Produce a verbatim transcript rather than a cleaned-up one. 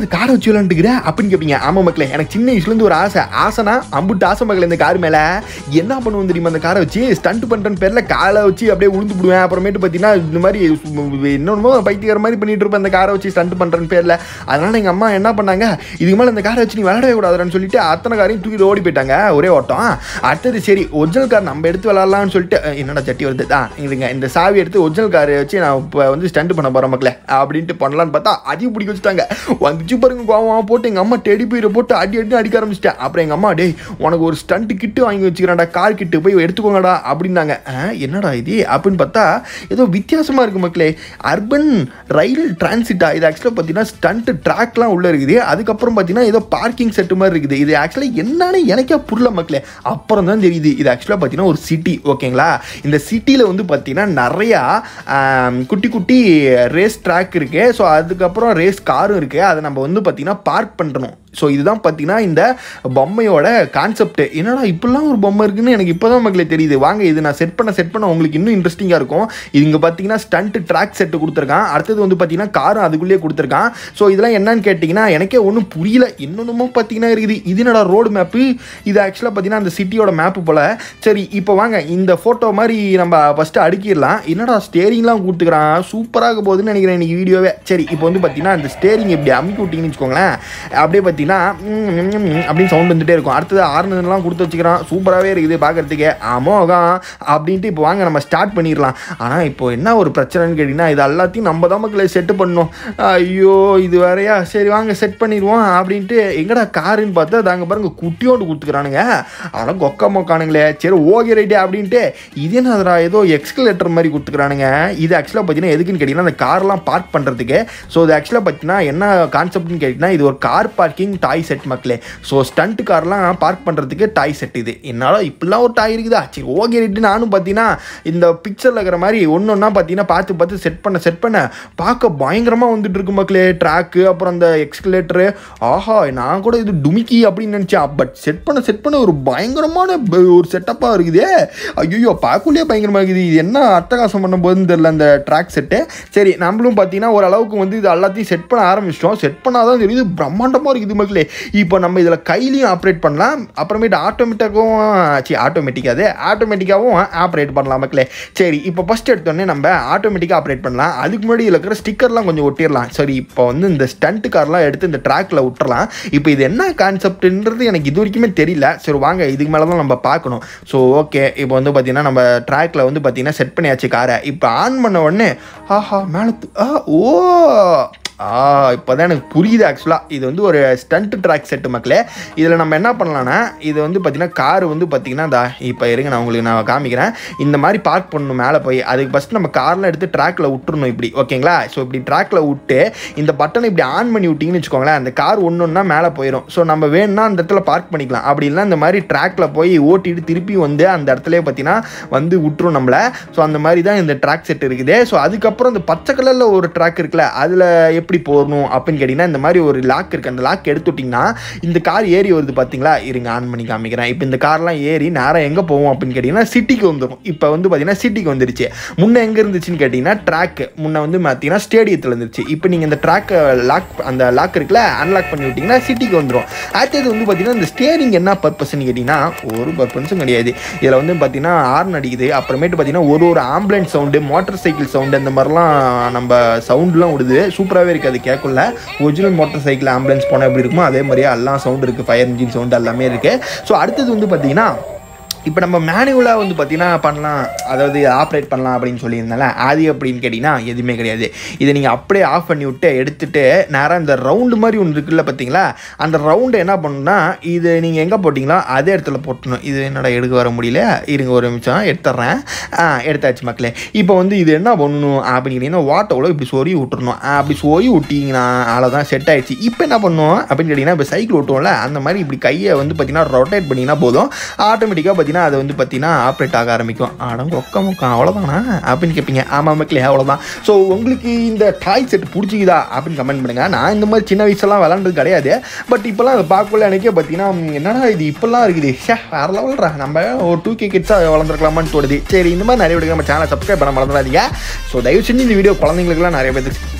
அந்த காரை வச்சு விளாண்டுக்கிற அப்படின்னு கேட்பீங்க. ஆமாம் மக்களே, எனக்கு சின்ன வயசுலேருந்து ஒரு ஆசை. ஆசைனா அம்புட்டு ஆசை மக்களே. இந்த கார் மேலே என்ன பண்ணுவோம் தெரியுமா? அந்த காரை வச்சு ஸ்டண்ட் பண்ணுறேன்னு பேரில் காலை வச்சு அப்படியே உழுந்து விடுவேன். அப்புறமேட்டு பார்த்தீங்கன்னா இந்த மாதிரி இன்னொன்னுமோ பைத்தியக்கார மாதிரி பண்ணிட்டு இருப்பேன் அந்த காரை வச்சு ஸ்டண்ட் பண்ணுறேன்னு பேரில். அதனால் எங்கள் அம்மா என்ன பண்ணாங்க, இதுக்கு மேலே இந்த காரை வச்சு நீ விளையாடவே கூடாதுன்னு சொல்லிட்டு அத்தனை காரையும் தூக்கிட்டு ஓடி போயிட்டாங்க ஒரே ஓட்டம். அடுத்தது சரி ஒரிஜினல் கார் நம்ம எடுத்து விளாட்லாம்னு சொல்லிட்டு என்னடா சட்டி வருது தான் இதுங்க இந்த சாவி எடுத்து ஒரிஜினல் காரை வச்சு நான் இப்போ வந்து ஸ்டண்ட் பண்ண போகிறேன் மக்களே அப்படின்ட்டு பண்ணலான்னு பார்த்தா அதையும் பிடிக்க வச்சுட்டாங்க. வந்துச்சு பாருங்க கோவம் போட்டு எங்கள் அம்மா டெடி பீரை போட்டு அடி அடி அடிக்க ஆரம்பிச்சிட்டேன். அப்புறம் எங்கள் அம்மா டேய் உனக்கு ஒரு ஸ்டண்ட் கிட்டு வாங்கி வச்சுக்கிறான்டா, கார் கிட்டு போய் எடுத்துக்கோங்கடா அப்படின்னாங்க. என்னடா இது அப்படின்னு பார்த்தா ஏதோ வித்தியாசமாக இருக்குது மக்களே. அர்பன் ரயில் டிரான்சிட்டா இது ஆக்சுவலாக பார்த்தீங்கன்னா ஸ்டண்ட் ட்ராக்லாம் உள்ளே இருக்குது. அதுக்கப்புறம் பார்த்தீங்கன்னா ஏதோ பார்க்கிங் செட்டு மாதிரி இருக்குது. இது ஆக்சுவலாக என்னன்னு எனக்கே புரியல மக்களே. அப்புறம் தான் தெரியுது இது ஆக்சுவலாக பார்த்தீங்கன்னா ஒரு சிட்டி. ஓகேங்களா, இந்த சிட்டியில் வந்து பார்த்தீங்கன்னா நிறையா குட்டி குட்டி ரேஸ் ட்ராக் இருக்குது. ஸோ அதுக்கப்புறம் ரேஸ் காரும் இருக்குது. அதை நம்ம வந்து பார்த்தீங்கன்னா பார்க் பண்ணுறோம். ஸோ இதுதான் பார்த்தீங்கன்னா இந்த பொம்மையோட கான்செப்ட். என்னடா இப்படிலாம் ஒரு பொம்மை இருக்குன்னு எனக்கு இப்போ தான் மக்களே தெரியுது. வாங்க இது நான் செட் பண்ண செட் பண்ண உங்களுக்கு இன்னும் இன்ட்ரெஸ்டிங்காக இருக்கும். இது இங்கே பார்த்தீங்கன்னா ஸ்டண்ட் ட்ராக் செட்டு கொடுத்துருக்கான். அடுத்தது வந்து பார்த்தீங்கன்னா காரும் அதுக்குள்ளேயே கொடுத்துருக்கான். ஸோ இதெல்லாம் என்னன்னு கேட்டிங்கன்னா எனக்கே ஒன்றும் புரியல. இன்னொன்றுமோ பார்த்தீங்கன்னா இருக்குது. இது என்னடா ரோடு மேப்பு, இது ஆக்சுவலாக பார்த்தீங்கன்னா அந்த சிட்டியோட மேப்பு போல். சரி இப்போ வாங்க இந்த ஃபோட்டோ மாதிரி நம்ம ஃபஸ்ட்டு அடுக்கிடலாம். என்னடா ஸ்டேரிங்லாம் கொடுத்துக்கிறான், சூப்பராக போகுதுன்னு நினைக்கிறேன் இன்றைக்கி வீடியோவே. சரி இப்போ வந்து பார்த்தீங்கன்னா இந்த ஸ்டேரிங் இப்படி அமுக்கி விட்டிங்கன்னு வச்சுக்கோங்களேன், அப்படியே பார்த்தீங்கன்னா அப்படின்னு சவுண்ட் வந்துட்டே இருக்கும். அடுத்தது ஆறுனதுலாம் கொடுத்து வச்சுக்கிறான். சூப்பராகவே இருக்குது பார்க்கறதுக்கே. ஆமோகம் அப்படின்ட்டு இப்போ வாங்க நம்ம ஸ்டார்ட் பண்ணிடலாம். ஆனால் இப்போ என்ன ஒரு பிரச்சனைன்னு கேட்டிங்கன்னா இது எல்லாத்தையும் நம்ம தான் மக்களை செட்டு பண்ணணும். ஐயோ இது வேறையா, சரி வாங்க செட் பண்ணிடுவோம் அப்படின்ட்டு எங்கடா காருன்னு பார்த்தா தாங்க பாருங்க குட்டியோண்டு கொடுத்துக்கிறானுங்க. ஆனால் கொக்க மொக்கானுங்களே. சரி ஓகே ரைட்டு அப்படின்ட்டு இது என்ன ஏதோ எக்ஸ்கலேட்டர் மாதிரி கொடுத்துக்கிறானுங்க. இது ஆக்சுவலாக பார்த்தீங்கன்னா எதுக்குன்னு கேட்டிங்கன்னா அந்த கார்லாம் பார்க் பண்ணுறதுக்கு. ஸோ இது ஆக்சுவலாக பார்த்தீங்கன்னா என்ன கான்செப்ட்னு கேட்டிங்கன்னா இது ஒரு கார் பார்க்கிங் டாய் செட் மக்களே. ஸோ ஸ்டண்ட் கார்லாம் பார்க் பண்ணுறதுக்கு டாய் செட். இது என்னால் இப்படிலாம் ஒரு டாய் இருக்குதா, சரி ஓகே ரைட்டு. நானும் பார்த்தீங்கன்னா இந்த பிக்சரில் இருக்கிற மாதிரி ஒன்று ஒன்றா பார்த்தீங்கன்னா பார்த்து பார்த்து செட் பண்ண செட் பண்ண பார்க்க பயங்கரமாக வந்துட்டு இருக்கு மக்களே. ட்ராக்கு அப்புறம் அந்த எக்ஸ்கலேட்டரு. ஆஹா நான் கூட இது டுமிக்கி அப்படின்னு நினச்சேன். பட் செட் பண்ண செட் பண்ண ஒரு பயங்கரமான ஒரு செட்டப்பாக இருக்குது. ஐயோ பார்க்கலையே பயங்கரமாக இருக்குது. இது என்ன அட்டகாசம் பண்ண போதுன்னு தெரியல அந்த ட்ராக் செட்டு. சரி நம்மளும் பார்த்தீங்கன்னா ஓரளவுக்கு வந்து இது எல்லாத்தையும் செட் பண்ண ஆரம்பிச்சிட்டோம். செட் பண்ணாதான் தெரியுது பிரம்மாண்டமாக இருக்குது மக்களே. இப்போ நம்ம இதில் கையிலையும் ஆப்ரேட் பண்ணலாம். அப்புறமேட்டு ஆட்டோமேட்டிக்காகவும் சரி ஆட்டோமேட்டிக்காது ஆட்டோமேட்டிக்காகவும் ஆப்ரேட் பண்ணலாம் மக்களே. சரி இப்போ ஃபஸ்ட் எடுத்தோடனே நம்ம ஆட்டோமேட்டிக்காக ஆப்ரேட் பண்ணலாம். அதுக்கு முன்னாடி இதில் இருக்கிற ஸ்டிக்கர்லாம் கொஞ்சம் ஒட்டிடலாம். சரி இப்போ வந்து இந்த ஸ்டண்ட் கார்லாம் எடுத்து இந்த ட்ராக்கில் விட்டுறலாம். இப்போ இது என்ன கான்செப்ட்ன்றது எனக்கு இது வரைக்குமே தெரியல. சரி வாங்க இதுக்கு மேலே தான் நம்ம பார்க்கணும். ஸோ ஓகே இப்போ வந்து பார்த்தீங்கன்னா நம்ம ட்ராக்கில் வந்து பார்த்தீங்கன்னா செட் பண்ணியாச்சு காரை. இப்போ ஆன் பண்ண உடனே ஆஹா மேலே ஆ ஓ ஆ இப்போ தான் எனக்கு புரியுது. ஆக்சுவலாக இது வந்து ஒரு ஸ்டண்ட் ட்ராக் செட்டு மக்களே. இதில் நம்ம என்ன பண்ணலான்னா இது வந்து பார்த்திங்கன்னா கார் வந்து பார்த்திங்கன்னா இந்த இப்போ இருங்க நான் உங்களுக்கு நான் காமிக்கிறேன். இந்த மாதிரி பார்க் பண்ணணும் மேலே போய். அதுக்கு ஃபஸ்ட்டு நம்ம கார்லாம் எடுத்து ட்ராக்கில் விட்டுறணும் இப்படி. ஓகேங்களா, ஸோ இப்படி ட்ராக்கில் விட்டு இந்த பட்டனை இப்படி ஆன் பண்ணி விட்டிங்கன்னு வச்சுக்கோங்களேன், அந்த கார் ஒன்று ஒன்றா மேலே போயிடும். ஸோ நம்ம வேணும்னா அந்த இடத்துல பார்க் பண்ணிக்கலாம். அப்படி இல்லைனா இந்த மாதிரி ட்ராக்கில் போய் ஓட்டிட்டு திருப்பி வந்து அந்த இடத்துல பார்த்தீங்கன்னா வந்து விட்டுரும் நம்மளை. ஸோ அந்த மாதிரி தான் இந்த ட்ராக் செட் இருக்குது. ஸோ அதுக்கப்புறம் இந்த பச்சை கலரில் ஒரு ட்ராக் இருக்குல்ல, அதில் எப்படி போகணும் அப்படின்னு கேட்டிங்கன்னா இந்த மாதிரி ஒரு லாக் இருக்குது. அந்த லாக் எடுத்து விட்டிங்கன்னா இந்த கார் ஏறி வருது பார்த்தீங்களா, இருங்க ஆன் பண்ணி காமிக்கிறேன். இப்போ இந்த கார்லாம் ஏறி நேரம் எங்கே போவோம் அப்படின்னு கேட்டிங்கன்னா சிட்டிக்கு வந்துடும். இப்போ வந்து பார்த்தீங்கன்னா சிட்டிக்கு வந்துருச்சு. முன்னே எங்கே இருந்துச்சுன்னு கேட்டிங்கன்னா ட்ராக் முன்னே வந்து பார்த்தீங்கன்னா ஸ்டேடியத்தில் இருந்துச்சு. இப்போ நீங்கள் இந்த ட்ராக்கை லாக் அந்த லாக் இருக்குல்ல அன்லாக் பண்ணி விட்டிங்கன்னா சிட்டிக்கு வந்துடும். அடுத்தது வந்து பார்த்தீங்கன்னா இந்த ஸ்டேரிங் என்ன பர்பஸ்ன்னு கேட்டிங்கன்னா ஒரு பர்பஸும் கிடையாது. இதில் வந்து பார்த்தீங்கன்னா ஹார்ன் அடிக்குது. அப்புறமேட்டு பார்த்தீங்கன்னா ஒரு ஒரு ambulance sound, motorcycle sound, அந்த மாதிரிலாம் நம்ம சவுண்ட்லாம் விடுது. சூப்பராகவே இருக்குது அது கேட்கல. ஒரிஜினல் மோட்டார் சைக்கிள் ஆம்புலன்ஸ் போனால் எப்படி இருக்குமோ அதே மாதிரியே எல்லாம் சவுண்ட் இருக்குது. ஃபயர் இன்ஜின் சவுண்டு எல்லாமே இருக்குது. ஸோ அடுத்தது வந்து பார்த்தீங்கன்னா இப்போ நம்ம மேனுவலாக வந்து பார்த்திங்கன்னா பண்ணலாம், அதாவது ஆப்ரேட் பண்ணலாம் அப்படின்னு சொல்லியிருந்தால அது அப்படின்னு கேட்டிங்கன்னா எதுவுமே கிடையாது. இதை நீங்கள் அப்படியே ஆஃப் பண்ணி விட்டு எடுத்துகிட்டு நேராக இந்த ரவுண்டு மாதிரி ஒன்று இருக்குல்ல பார்த்தீங்களா, அந்த ரவுண்டை என்ன பண்ணணும்னா இது நீங்கள் எங்கே போட்டிங்களோ அதே இடத்துல போட்டணும். இது என்னடா எடுக்க வர முடியல, இருங்க ஒரு நிமிஷம் எடுத்துட்றேன். ஆ எடுத்தாச்சு மக்களே. இப்போ வந்து இது என்ன பண்ணணும் அப்படின்னு கேட்டிங்கன்னா வாட்டோவில் இப்படி சொறி விட்டுறணும். அப்படி சொறி விட்டிங்கன்னா அவ்வளோதான் செட் ஆகிடுச்சு. இப்போ என்ன பண்ணணும் அப்படின்னு கேட்டிங்கன்னா இப்போ சைக்கிள் விட்டுவோம்ல அந்த மாதிரி இப்படி கையை வந்து பார்த்திங்கன்னா ரொட்டேட் பண்ணிங்கன்னா போதும், ஆட்டோமேட்டிக்காக பார்த்திங்கன்னா அது வந்து பார்த்தீங்கன்னா ஆப்ரேட் ஆக ஆரம்பிக்கும். ஆடம் ஒக்க முக்கம் அவ்வளோதானா அப்படின்னு கேட்பீங்க. ஆமாம் மக்களே அவ்வளோதான். ஸோ உங்களுக்கு இந்த டாய் செட் பிடிச்சிக்குதா அப்படின்னு கமெண்ட் பண்ணுங்கள். நான் இந்த மாதிரி சின்ன வயசுலாம் விளாண்டது கிடையாது. பட் இப்போலாம் அதை பார்க்கல எனக்கே பார்த்தீங்கன்னா என்னடா இது இப்போல்லாம் இருக்குது, ஷே வேறு லெவல்ரா, நம்ம ஒரு டூ கே கிட்ஸாக வளர்ந்துருக்கலாமான்னு தோணுது. சரி இந்த மாதிரி நிறைய வீடியோ நம்ம சேனலை சப்ஸ்கிரைப் பண்ண மறந்துடாதீங்க. ஸோ தயவு செஞ்சு இந்த வீடியோ குழந்தைங்களுக்குலாம் நிறைய பேருக்கு